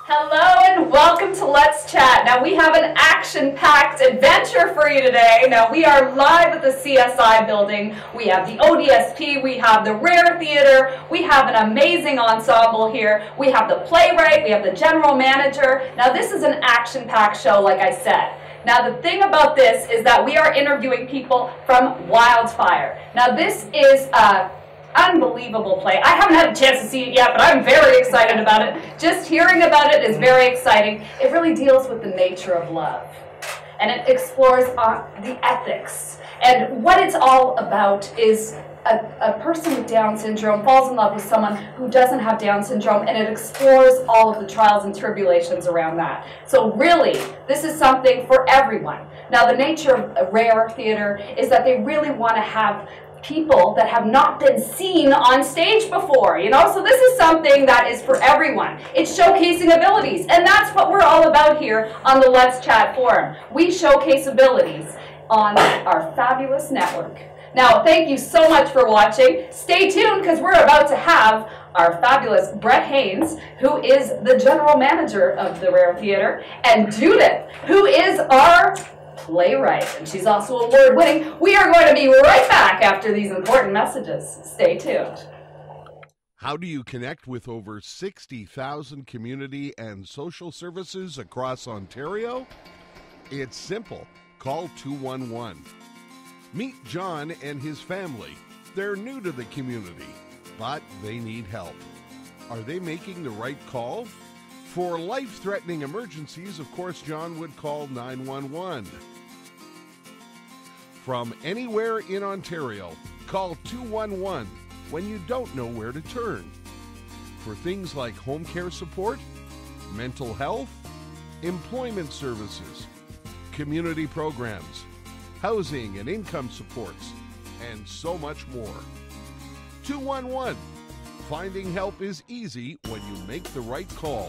Hello and welcome to Let's Chat. Now we have an action-packed adventure for you today. Now we are live at the CSI building. We have the ODSP, we have the Rare Theater, we have an amazing ensemble here. We have the playwright, we have the general manager. Now this is an action-packed show, like I said. Now the thing about this is that we are interviewing people from WILDFIRE. Now this is a unbelievable play. I haven't had a chance to see it yet, but I'm very excited about it. Just hearing about it is very exciting. It really deals with the nature of love, and it explores the ethics. And what it's all about is a person with Down syndrome falls in love with someone who doesn't have Down syndrome, and it explores all of the trials and tribulations around that. So really, this is something for everyone. Now, the nature of Rare Theater is that they really want to have people that have not been seen on stage before, you know? So this is something that is for everyone. It's showcasing abilities, and that's what we're all about here on the Let's Chat forum. We showcase abilities on our fabulous network. Now, thank you so much for watching. Stay tuned, because we're about to have our fabulous Brett Haynes, who is the general manager of the Rare Theater, and Judith, who is our playwright, and she's also award-winning. We are going to be right back after these important messages. Stay tuned. How do you connect with over 60,000 community and social services across Ontario? It's simple. Call 211. Meet John and his family. They're new to the community, but they need help. Are they making the right call? For life-threatening emergencies, of course, John would call 911. From anywhere in Ontario, call 211 when you don't know where to turn. For things like home care support, mental health, employment services, community programs, housing and income supports, and so much more. 211. Finding help is easy when you make the right call.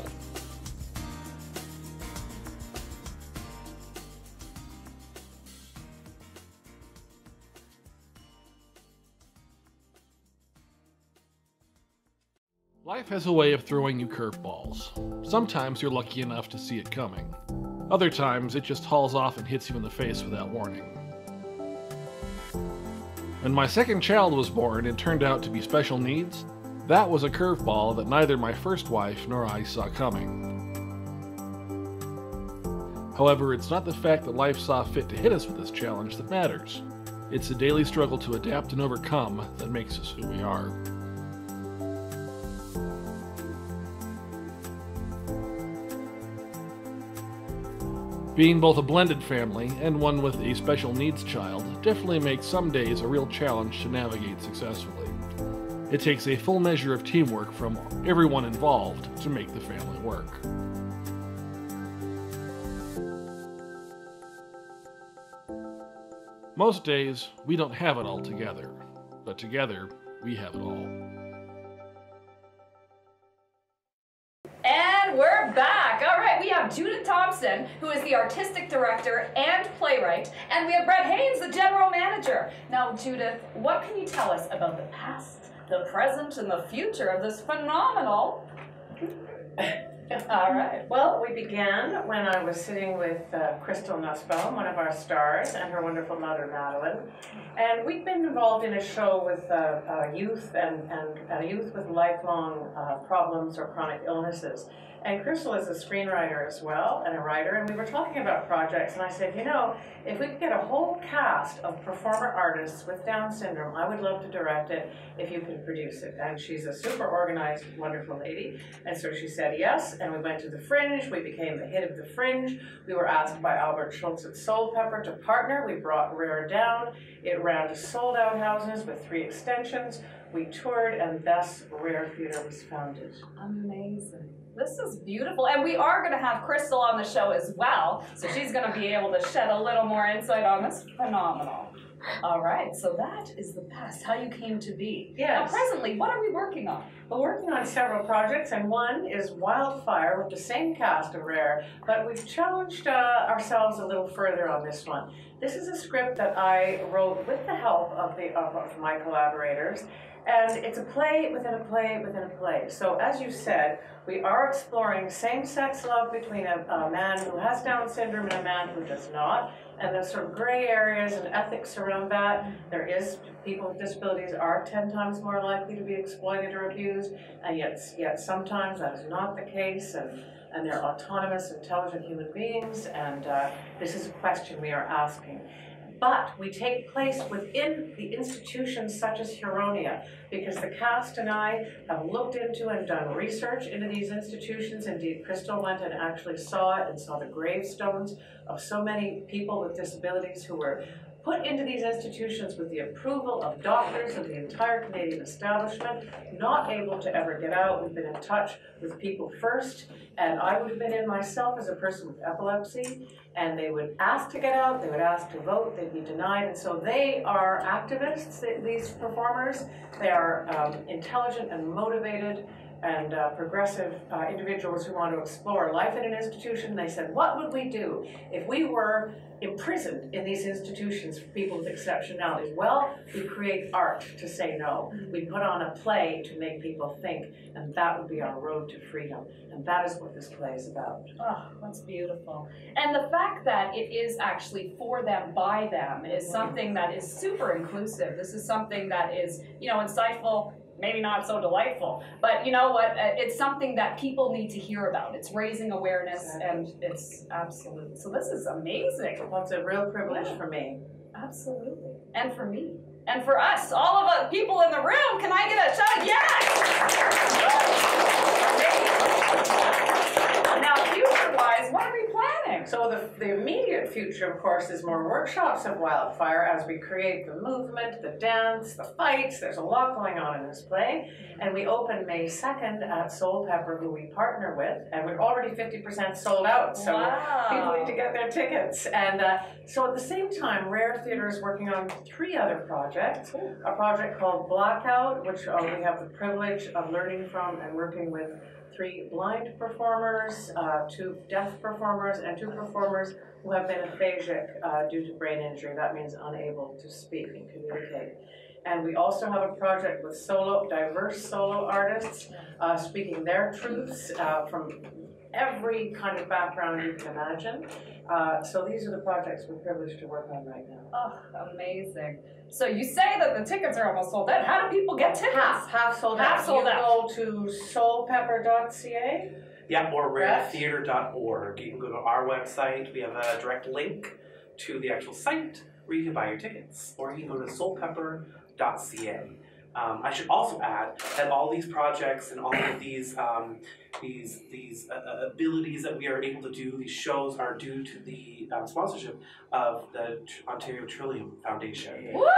Life has a way of throwing you curveballs. Sometimes you're lucky enough to see it coming. Other times it just hauls off and hits you in the face without warning. When my second child was born and turned out to be special needs, that was a curveball that neither my first wife nor I saw coming. However, it's not the fact that life saw fit to hit us with this challenge that matters. It's the daily struggle to adapt and overcome that makes us who we are. Being both a blended family and one with a special needs child definitely makes some days a real challenge to navigate successfully. It takes a full measure of teamwork from everyone involved to make the family work. Most days, we don't have it all together, but together, we have it all. And we're back. All right, we have Judith Thompson, who is the artistic director and playwright, and we have Brett Haynes, the general manager. Now, Judith, what can you tell us about the past, the present, and the future of this phenomenal? All right. Well, we began when I was sitting with Crystal Nussbaum, one of our stars, and her wonderful mother, Madeline. And we've been involved in a show with youth and youth with lifelong problems or chronic illnesses. And Crystal is a screenwriter as well, and a writer, and we were talking about projects, and I said, you know, if we could get a whole cast of performer artists with Down syndrome, I would love to direct it if you could produce it. And she's a super organized, wonderful lady, and so she said yes, and we went to the Fringe. We became the hit of the Fringe. We were asked by Albert Schultz at Soul Pepper to partner. We brought Rare down. It ran to sold-out houses with 3 extensions. We toured, and thus Rare Theater was founded. Amazing. This is beautiful, and we are going to have Crystal on the show as well, so she's going to be able to shed a little more insight on this. Phenomenal. All right, so that is the past, how you came to be. Yes. Now, presently, what are we working on? We're working on several projects, and one is WILDFIRE with the same cast of Rare, but we've challenged ourselves a little further on this one. This is a script that I wrote with the help of my collaborators, and it's a play within a play within a play. So as you said, we are exploring same-sex love between a man who has Down syndrome and a man who does not, and there's sort of gray areas and ethics around that. There is, people with disabilities are 10 times more likely to be exploited or abused, and yet sometimes that is not the case, and they're autonomous, intelligent human beings, and this is a question we are asking. But we take place within the institutions such as Huronia, because the cast and I have looked into and done research into these institutions. Indeed, Crystal went and actually saw it and saw the gravestones of so many people with disabilities who were put into these institutions with the approval of doctors of the entire Canadian establishment, not able to ever get out. We've been in touch with People First, and I would have been in myself as a person with epilepsy, and they would ask to get out, they would ask to vote, they'd be denied, and so they are activists, these performers. They are intelligent and motivated and progressive individuals who want to explore life in an institution. They said, what would we do if we were imprisoned in these institutions for people with exceptionalities? Well, we create art to say no. We put on a play to make people think, and that would be our road to freedom. And that is what this play is about. Oh, that's beautiful. And the fact that it is actually for them, by them, is something that is super inclusive. This is something that is, you know, insightful, maybe not so delightful, but you know what, it's something that people need to hear about. It's raising awareness, and it's absolute. So this is amazing. Well, it's a real privilege for me. Absolutely. And for me. And for us, all of us people in the room. Can I get a shout? Yes! Now, future-wise, what are we planning? So the immediate future, of course, is more workshops of Wildfire as we create the movement, the dance, the fights. There's a lot going on in this play. And we open May 2nd at Soul Pepper, who we partner with. And we're already 50% sold out. So people need to get their tickets. And so at the same time, Rare Theatre is working on 3 other projects. A project called Blackout, which we have the privilege of learning from and working with 3 blind performers, 2 deaf performers, and 2 performers who have been aphasic due to brain injury. That means unable to speak and communicate. And we also have a project with diverse solo artists speaking their truths from every kind of background you can imagine. So these are the projects we're privileged to work on right now. Oh, amazing. So you say that the tickets are almost sold out. How do people get tickets? Half sold out. Half sold out. You go to soulpepper.ca. Yeah, or raretheatre.org. You can go to our website. We have a direct link to the actual site where you can buy your tickets. Or you can go to soulpepper.ca. I should also add that all these projects and all of these abilities that we are able to do, these shows, are due to the sponsorship of the Ontario Trillium Foundation. Woo!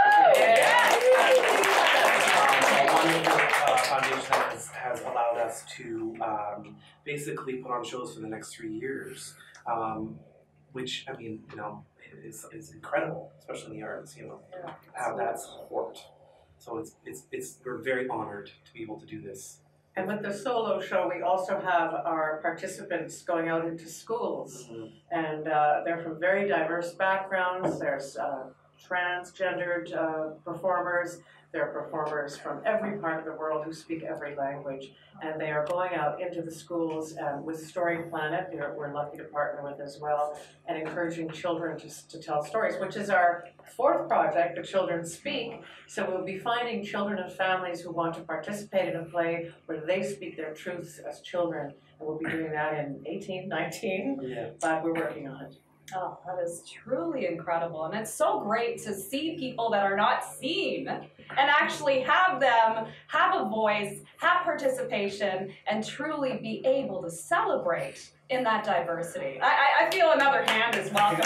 A wonderful foundation that has allowed us to basically put on shows for the next 3 years, which, I mean, you know, is incredible, especially in the arts, you know, have that support. So we're very honored to be able to do this. And with the solo show, we also have our participants going out into schools. And they're from very diverse backgrounds. There's transgendered performers. There are performers from every part of the world who speak every language. And they are going out into the schools with Story Planet, we're lucky to partner with as well, and encouraging children to tell stories, which is our 4th project, The Children Speak. So we'll be finding children and families who want to participate in a play where they speak their truths as children. And we'll be doing that in 18, 19, Yeah. but we're working on it. Oh, that is truly incredible. And it's so great to see people that are not seen and actually have them have a voice, have participation, and truly be able to celebrate in that diversity. I feel another hand is welcome.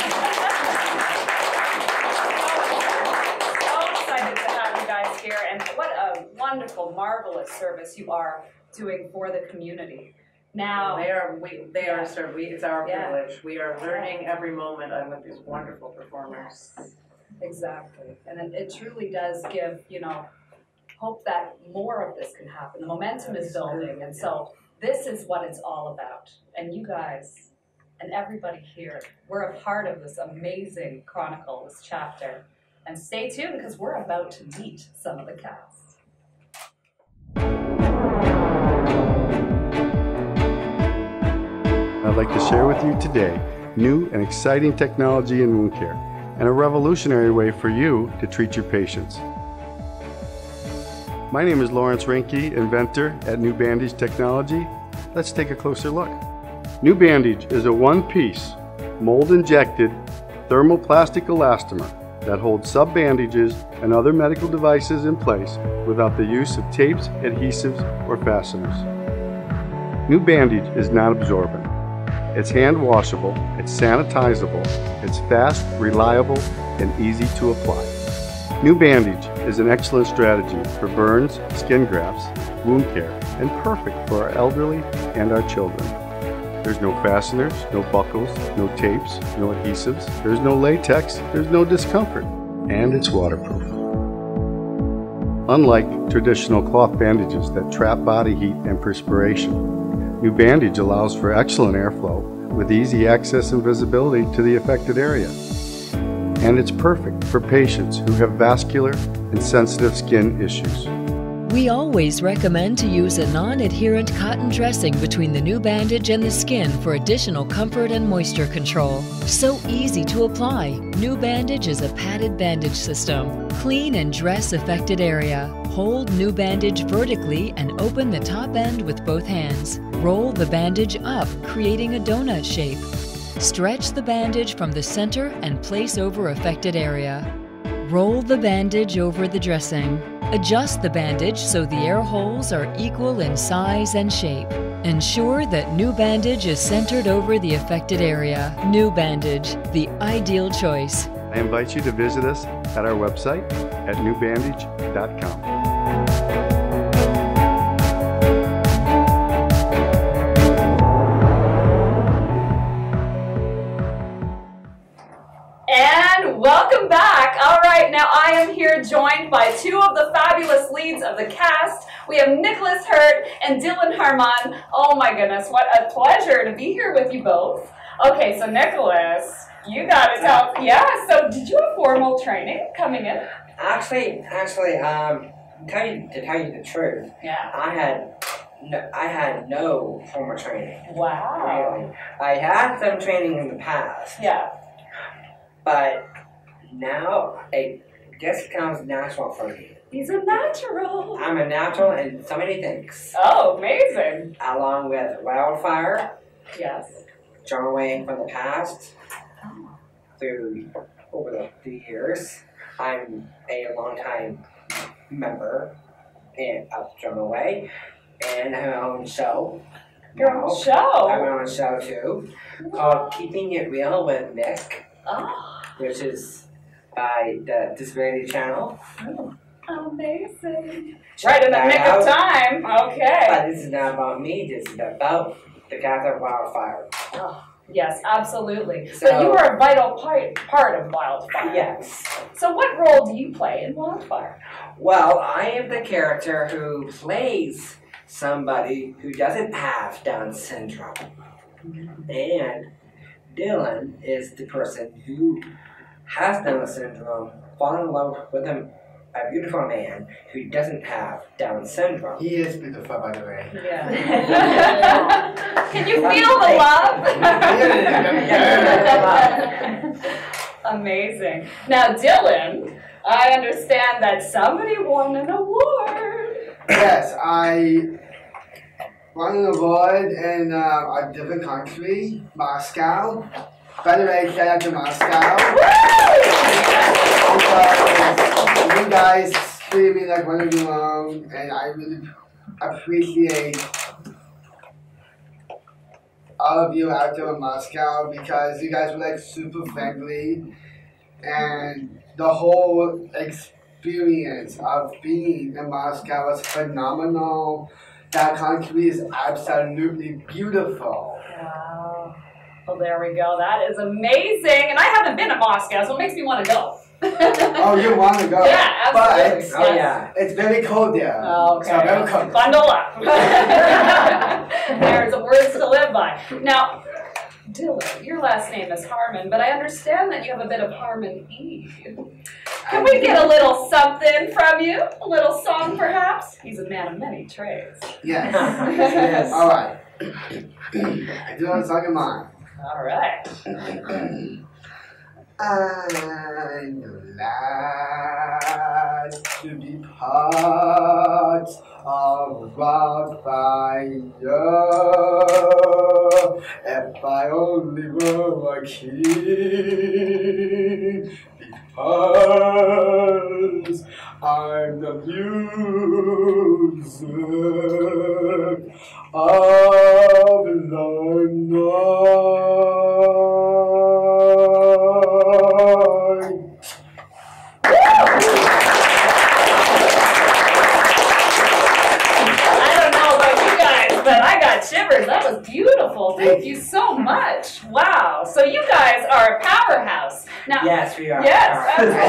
So excited to have you guys here, and what a wonderful, marvelous service you are doing for the community. Now, it's our privilege. We are learning every moment with these wonderful performers. Exactly. And it truly does give, you know, hope that more of this can happen. The momentum is building, and so this is what it's all about. And you guys and everybody here. We're a part of this amazing chronicle, this chapter. And stay tuned because we're about to meet some of the cast. I'd like to share with you today new and exciting technology in wound care and a revolutionary way for you to treat your patients. My name is Lawrence Rinke, inventor at New Bandage Technology. Let's take a closer look. New Bandage is a one-piece, mold-injected thermoplastic elastomer that holds sub-bandages and other medical devices in place without the use of tapes, adhesives, or fasteners. New Bandage is not absorbent. It's hand washable, it's sanitizable, it's fast, reliable, and easy to apply. New Bandage is an excellent strategy for burns, skin grafts, wound care, and perfect for our elderly and our children. There's no fasteners, no buckles, no tapes, no adhesives, there's no latex, there's no discomfort, and it's waterproof. Unlike traditional cloth bandages that trap body heat and perspiration, New Bandage allows for excellent airflow with easy access and visibility to the affected area. And it's perfect for patients who have vascular and sensitive skin issues. We always recommend to use a non-adherent cotton dressing between the new bandage and the skin for additional comfort and moisture control. So easy to apply. New Bandage is a padded bandage system. Clean and dress affected area. Hold new bandage vertically and open the top end with both hands. Roll the bandage up, creating a donut shape. Stretch the bandage from the center and place over affected area. Roll the bandage over the dressing. Adjust the bandage so the air holes are equal in size and shape. Ensure that New Bandage is centered over the affected area. New Bandage, the ideal choice. I invite you to visit us at our website at newbandage.com. And welcome back. All right, now I am here joined by two of the fabulous leads of the cast. We have Nicholas Hurt and Dylan Harmon. Oh my goodness, what a pleasure to be here with you both. Okay, so Nicholas, you got to tell. Yeah, so did you have formal training coming in? Actually, to tell you the truth, Yeah. I had no formal training. Wow. Really. I had some training in the past. Yeah. But now it just comes natural for me. He's a natural. I'm a natural in so many things. Oh, amazing. Along with WILDFIRE, Yes. journaling from the past, over the years. I'm a long-time member of Journalway, and I have my own show. Your own show? I have my own show too, called Keeping It Real with Nick. Oh. Which is by the Disabilities channel. Oh, amazing. Right in the nick of time. Okay. But this is not about me, this is about the cast of WILDFIRE. Oh, yes, absolutely. So you are a vital part of WILDFIRE. Yes. So what role do you play in WILDFIRE? Well, I am the character who plays somebody who doesn't have Down syndrome. And Dylan is the person who has Down syndrome, falling in love with a beautiful man who doesn't have Down syndrome. He is beautiful, by the way. Yeah. Can you feel the love? Amazing. Now, Dylan, I understand that somebody won an award. Yes, I won an award in a different country, Moscow. By the way, shout out to Moscow. Because you guys treated me like one of your own, and I really appreciate all of you out there in Moscow because you guys were like super friendly, and the whole experience of being in Moscow was phenomenal. That country is absolutely beautiful. Wow. Well, there we go. That is amazing. And I haven't been to Moscow, so it makes me want to go. Oh, you want to go? Yeah, absolutely. But yeah. It's very cold there. Okay. So very cold. Bundle up. There's words to live by. Now, Dylan, your last name is Harmon, but I understand that you have a bit of harmony. Can we get a little something from you? A little song, perhaps? He's a man of many trades. Yes. Yes. All right. I do want a song of mine. All right. I'm glad to be part of WILDFIRE. If I only were a king, because I'm the music of the night. But I got shivers. That was beautiful. Thank you so much. Wow. So you guys are a powerhouse. Now, Yes, we are. yes.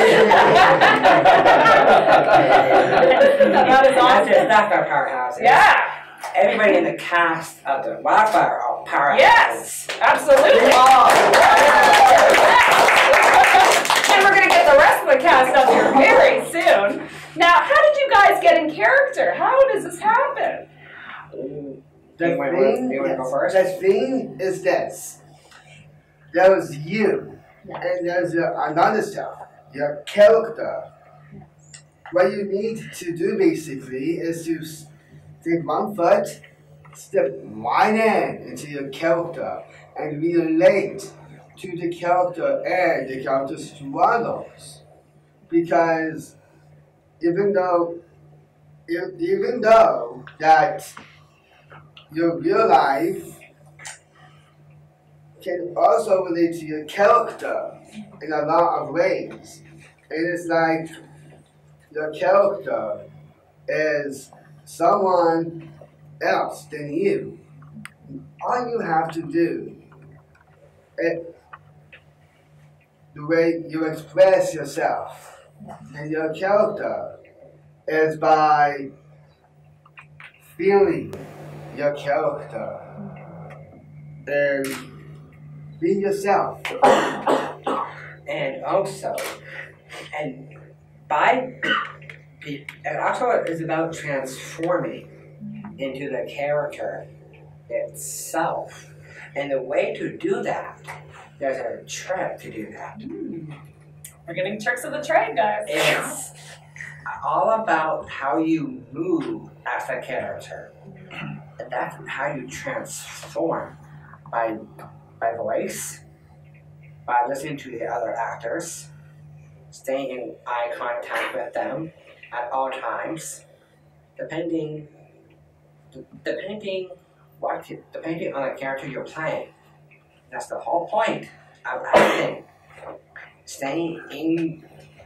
That is awesome. That's our powerhouse. Yeah. Everybody in the cast of the WILDFIRE are powerhouses. Yes. Absolutely. And we're going to get the rest of the cast up here very soon. Now, how did you guys get in character? How does this happen? You want to go first? The thing is this. There's you, and there's another stuff, your character. What you need to do basically is to take one foot, step right into your character, and relate to the character and the character's struggles. Because even though that your real life can also relate to your character in a lot of ways. And it's like your character is someone else than you. All you have to do, the way you express yourself and your character, is by feeling your character and be yourself. And also, it also is about transforming into the character itself. And the way to do that, there's a trick to do that. We're getting tricks of the trade, guys. It's all about how you move as a character. And that's how you transform by voice, by listening to the other actors, staying in eye contact with them at all times, depending on the character you're playing. That's the whole point of acting. Staying in,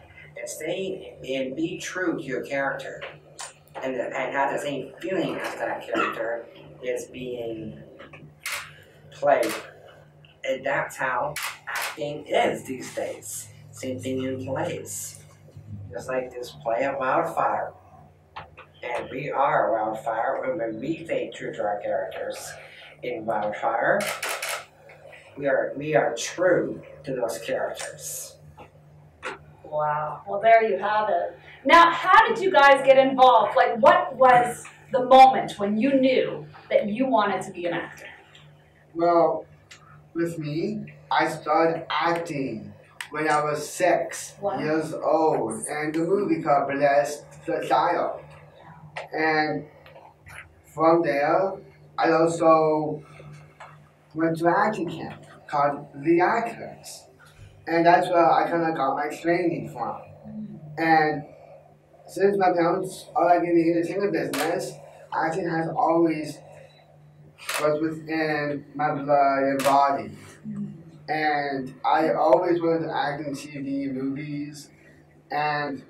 be true to your character, and have the same feeling as that character is being played. And that's how acting is these days. Same thing in plays. Just like this play of WILDFIRE. And we are WILDFIRE when we stay true to our characters. In WILDFIRE, we are true to those characters. Wow. Well, there you have it. Now, how did you guys get involved? Like, what was the moment when you knew that you wanted to be an actor? Well, with me, I started acting when I was 6 years old, and the movie called Bless the Child. And from there, I also went to acting camp called The Actors. And that's where I kind of got my training from. And since my parents are like in the entertainment business, acting has always was within my blood and body. And I always wanted to act in TV, movies, and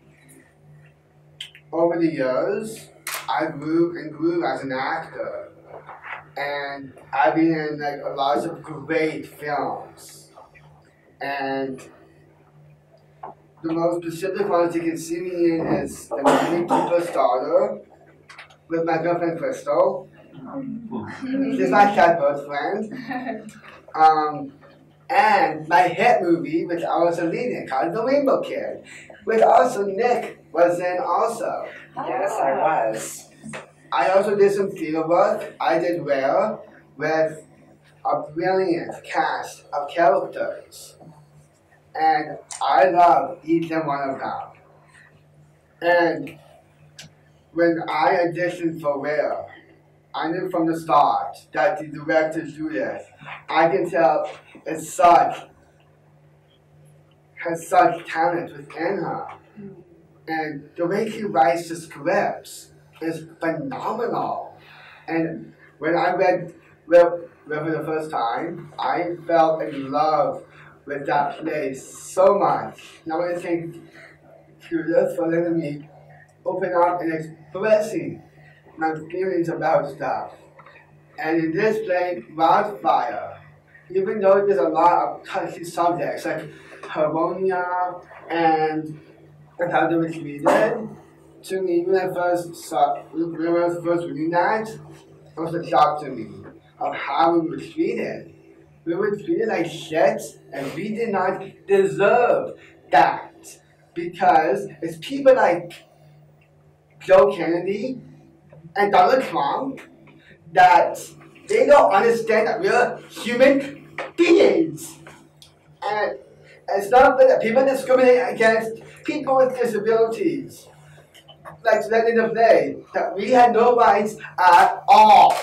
over the years, I grew and grew as an actor. And I've been in like a lot of great films. And the most specific ones you can see me in is The Many People's Daughter with my girlfriend Crystal, She's my childhood friend. And my hit movie, which I was a lead in, called The Rainbow Kid, which also Nick was in also. Yes, I was. I also did some theater work. I did Rare with a brilliant cast of characters. And I love each and one of them. And when I auditioned for Rare, I knew from the start that the director Judith, I can tell, has such talent within her. And the way she writes the scripts is phenomenal. And when I read for the first time, I fell in love with that play so much. And I want to thank Judith for letting me open up and expressing my feelings about stuff. And in this play, WILDFIRE, even though there's a lot of touchy subjects like harmonia and how they were treated, to me, when I first reading that, it was a shock to me of how we were treated. We were treated like shit, and we did not deserve that. Because it's people like Joe Kennedy and Donald Trump that they don't understand that we're human beings. And it's not that people discriminate against people with disabilities. Like said in the play, that we had no rights at all.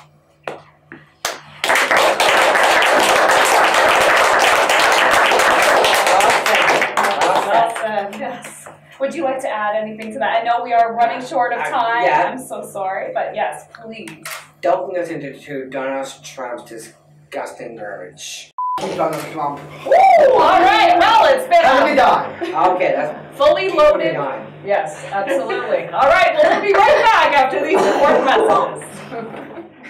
Yes. Would you like to add anything to that? I know we are running short of time. Yeah. I'm so sorry, but yes, please. Don't listen to Donald Trump's disgusting garbage. Donald Trump. Woo! All right. Well, it's been done. Okay, that's fully loaded. Yes, absolutely. All right. Well, we'll be right back after these important messages.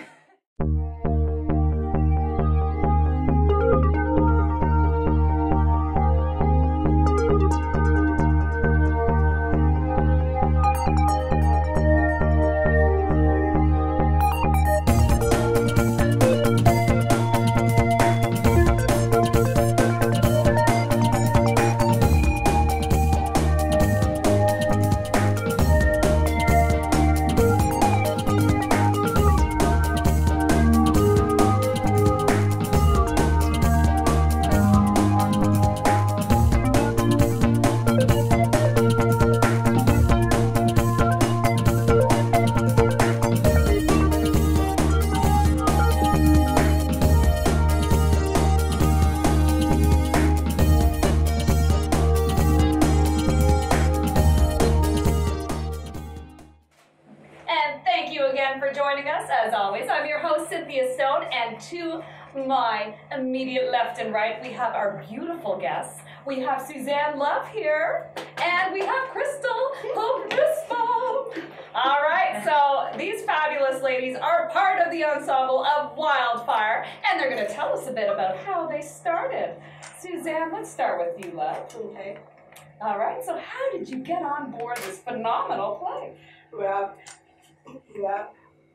For joining us, as always. I'm your host, Cynthia Stone, and to my immediate left and right, we have our beautiful guests. We have Suzanne Love here, and we have Crystal Obispo. All right, so these fabulous ladies are part of the ensemble of WILDFIRE, and they're going to tell us a bit about how they started. Suzanne, let's start with you, love. Okay. All right, so how did you get on board this phenomenal play? Well, yeah.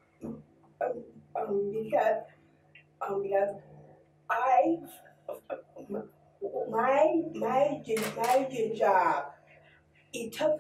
Because I my job it took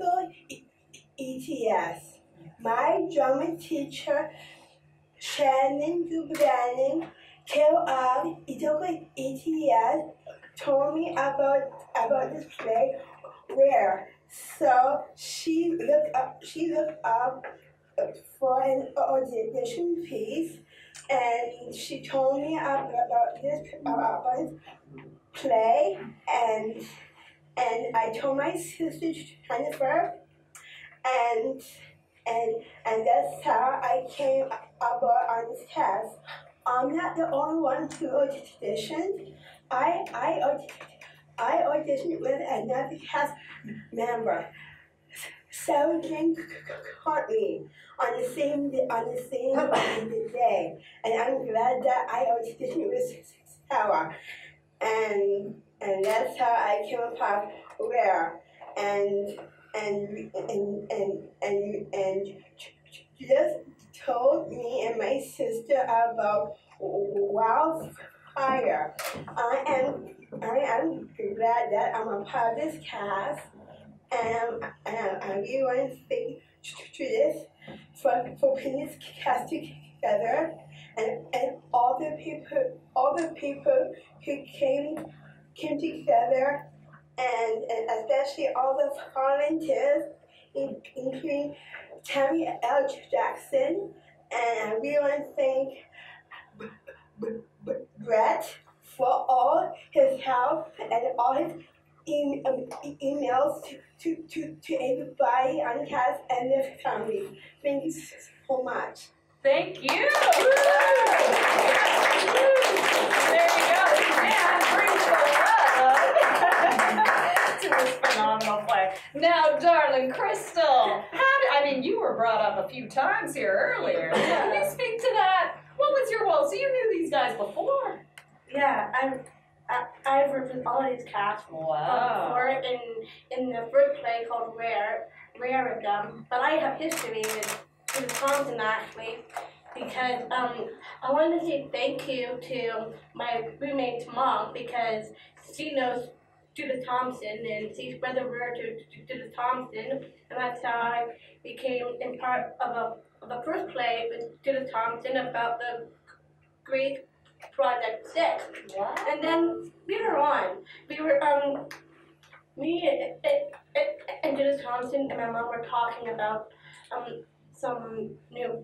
ETS. My drama teacher Shannon Dubranin came up. It took ETS. Told me about this play Rare. So she looked up for an audition piece, and she told me about this play, and I told my sister Jennifer, and that's how I came aboard on this cast. I'm not the only one who auditioned. I auditioned with another cast member. Celebrating currently on the same day, and I'm glad that I auditioned with Sarah, and that's how I came upon Rare, and told me and my sister about WILDFIRE. I am glad that I'm a part of this cast, and I really want to thank to this for putting this cast together, and all the people who came together, and especially all the volunteers, including Tammy L. Jackson, and I really want to thank Brett for all his help and all his emails to everybody on the cast and their families. Thank you so much. Thank you. There you go. This man brings the love to this phenomenal play. Now, darling Crystal, you were brought up a few times here earlier. Can you speak to that? What was your role? So you knew these guys before? Yeah, I've worked with all these casts before in the first play called Rare with them. But I have history with Thompson actually, because I wanted to say thank you to my roommate's mom, because she knows Judith Thompson and she's brother to Judith Thompson, and that's how I became in part of the first play with Judith Thompson about the Greek Project 6. Wow. And then later on, me and Judith Thompson and my mom were talking about some new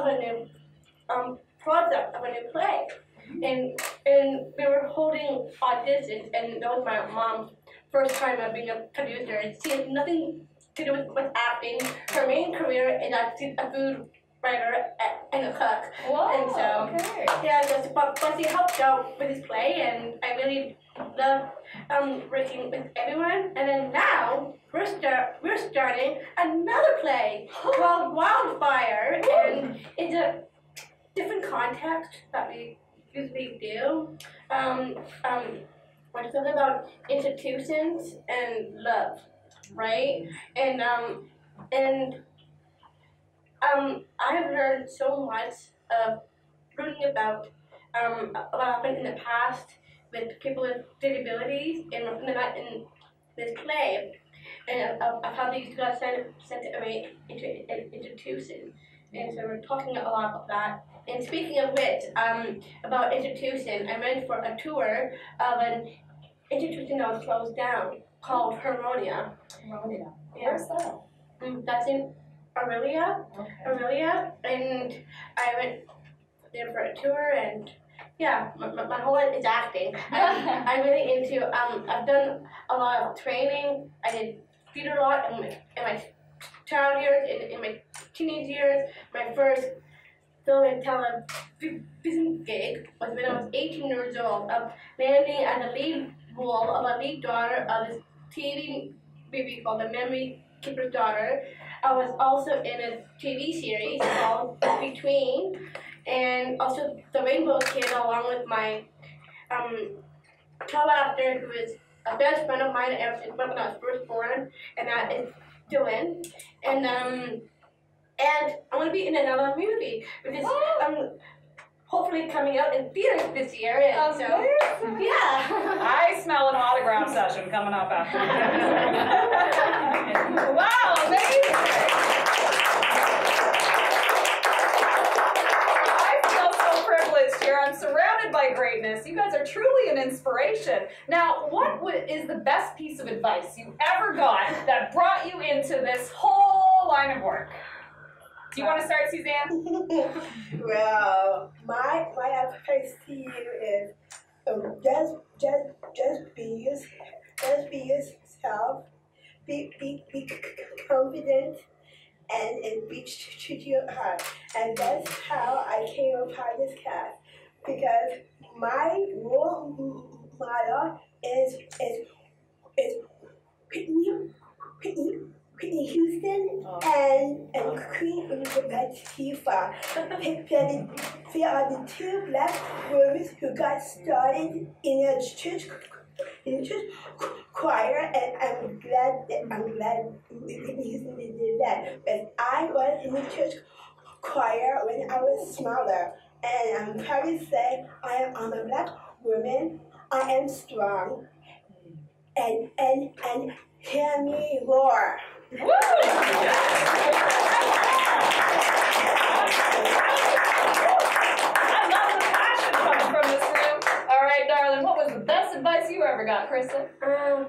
project of a new play. And we were holding auditions, and that was my mom's first time of being a producer. And she has nothing to do with acting. Her main career is that she's a food writer and a cook. Whoa, and so, okay. Yeah, but she helped out with this play, and I really love working with everyone. And then now we're starting another play called WILDFIRE, and it's a different context that we usually do. We're talking about institutions and love, right? And I've learned so much of reading about what happened in the past with people with disabilities, and in this play, and of how these got sent away into an institution. And so we're talking a lot about that. And speaking of which, about institution, I went for a tour of an institution that was closed down called Harmonia. Harmonia. Yeah. Where's that? That's in Aurelia. Okay. Aurelia, and I went there for a tour, and yeah, my whole life is acting. I'm really into, I've done a lot of training. I did theater a lot in my child years, in my teenage years. My first film and television gig was when I was 18 years old, of landing as a lead role of a lead daughter of this TV movie called The Memory Keeper's Daughter. I was also in a TV series called Between, and also The Rainbow Kid, along with my co-actor, who is a best friend of mine ever since when I was first born, and that is Dylan. And I'm going to be in another movie, which is hopefully coming out in theaters this year. And so, yeah. I smell an autograph session coming up after this. Wow, amazing. I feel so privileged here. I'm surrounded by greatness. You guys are truly an inspiration. Now, what is the best piece of advice you ever got that brought you into this whole line of work? Do you want to start, Suzanne? Well, my advice to you is just be yourself, be confident, and be true to your heart. And that's how I came upon this cast, because my role model is Whitney Houston and Queen Latifah. They are the two black women who got started in a church choir, and I'm glad Whitney Houston did that. But I was in the church choir when I was smaller. And I'm proud to say I'm a Black woman. I am strong. And hear me roar. Woo! I love the passion coming from this room. All right, darling, what was the best advice you ever got, Kristen? The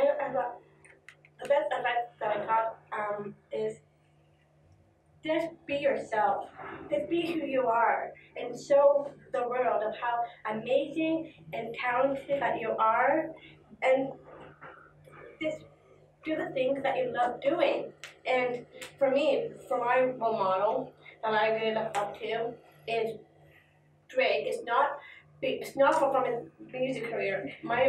best advice that I got is just be yourself. Just be who you are and show the world of how amazing and talented that you are, and just do the things that you love doing. And for me, for my role model that I really look up to is Drake. It's not from his music career.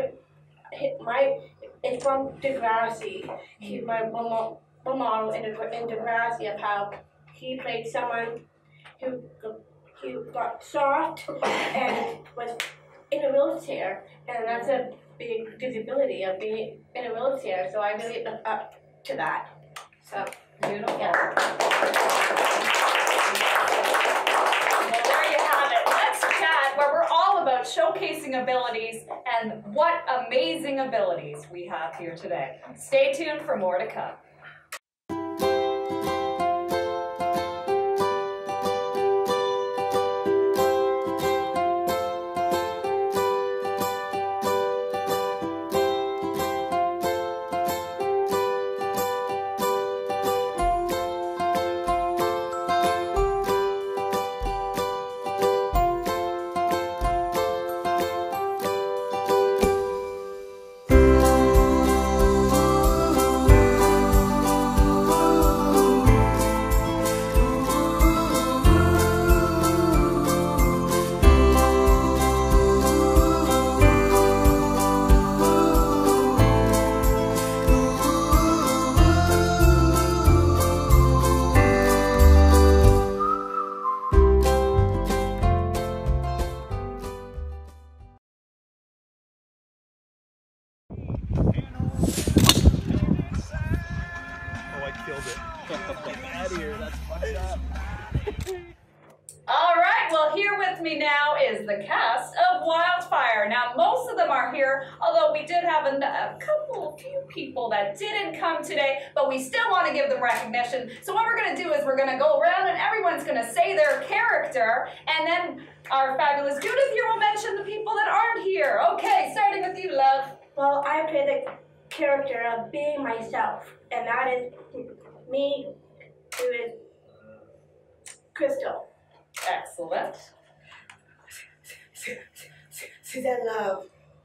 It's from Degrassi. He's my role model in Degrassi of how he played someone who got soft and was in a wheelchair, and that's a big disability of being in a wheelchair. So I really look up to that. So Beautiful. yeah. Well, there you have it. Let's Chat, where we're all about showcasing abilities and what amazing abilities we have here today. Stay tuned for more to come. All right, well, here with me now is the cast of WILDFIRE. Now, most of them are here, although we did have a few people that didn't come today, but we still want to give them recognition. So what we're going to do is we're going to go around and everyone's going to say their character, and then our fabulous Judith here will mention the people that aren't here. Okay, starting with you, love. Well, I play the character of being myself, and that is me, who is Crystal. Excellent. Suzanne Love.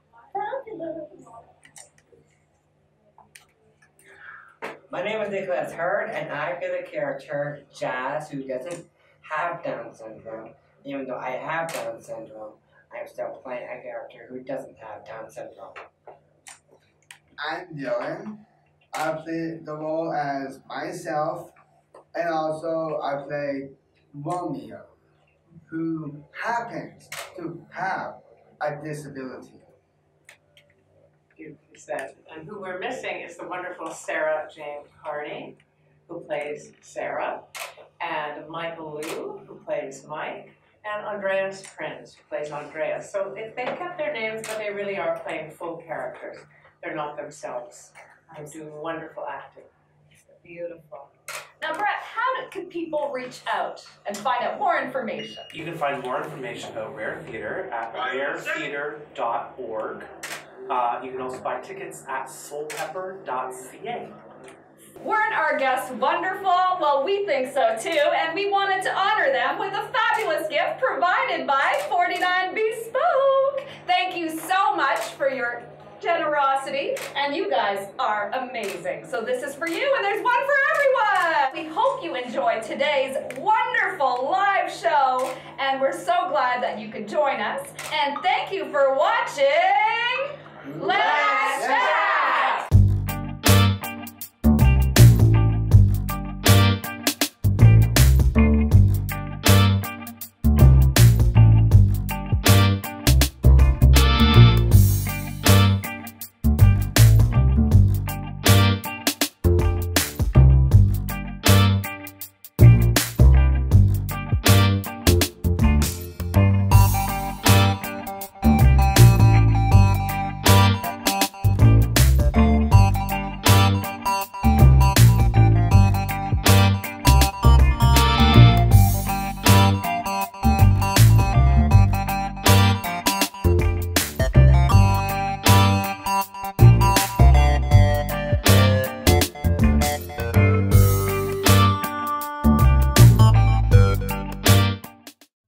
My name is Nicholas Hurd, and I play the character Jazz, who doesn't have Down syndrome. Even though I have Down syndrome, I'm still playing a character who doesn't have Down syndrome. I'm Dylan. I play the role as myself, and also I play Romeo, who happens to have a disability. Beautifully said. And who we're missing is the wonderful Sarah Jane Carney, who plays Sarah, and Michael Liu, who plays Mike, and Andreas Prinz, who plays Andreas. So they kept their names, but they really are playing full characters. They're not themselves. They're doing wonderful acting. Beautiful. Now, Brett, how can people reach out and find out more information? You can find more information about Rare Theatre at raretheatre.org. You can also buy tickets at soulpepper.ca. Weren't our guests wonderful? Well, we think so too, and we wanted to honor them with a fabulous gift provided by 49 Bespoke. Thank you so much for your generosity, and you guys are amazing. So this is for you, and there's one for everyone. We hope you enjoyed today's wonderful live show, and we're so glad that you could join us. And thank you for watching Let's Chat!